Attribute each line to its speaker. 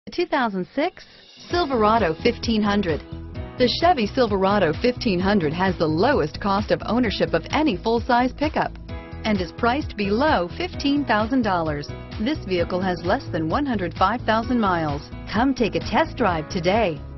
Speaker 1: 2006 Silverado 1500. The Chevy Silverado 1500 has the lowest cost of ownership of any full-size pickup and is priced below $15,000. This vehicle has less than 105,000 miles. Come take a test drive today.